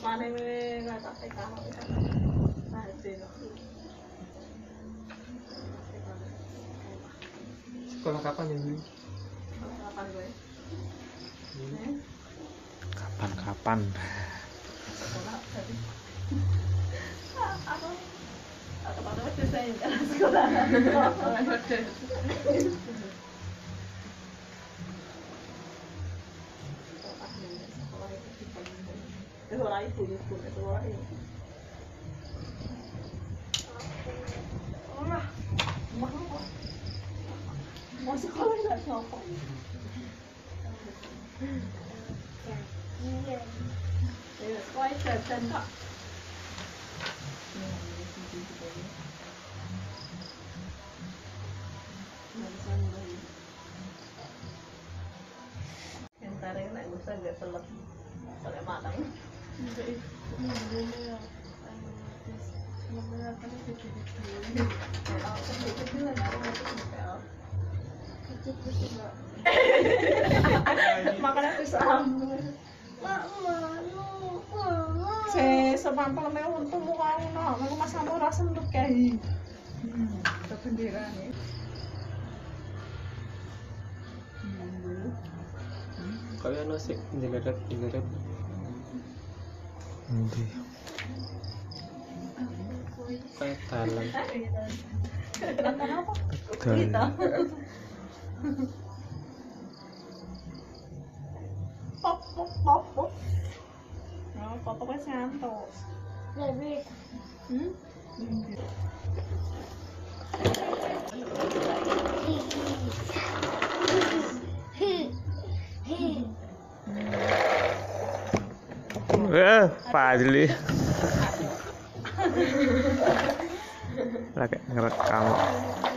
Mana nggak tak kamu kan? Nah itu. Sekolah kapan ya Juli? Kapan gue? Kapan? Sekolah tadi. Atau pada waktu saya jalan sekolah. Sekolah itu sekolah itu. Orang mau sekolah nggak sopan. Iya, sekolah itu tak. Entar yang naik bisa gak telat, soalnya matang. Makanan pisang. Saya semampang me untuk muka no, aku mas kamu rasa untuk kayak bendera nih. Kalian nasi jelaret. Nanti. Kayak talang. Nonton apa? Betul. Kita. Pop. No, potongnya santo. Lebih. Fadli. Lagi ngerekam.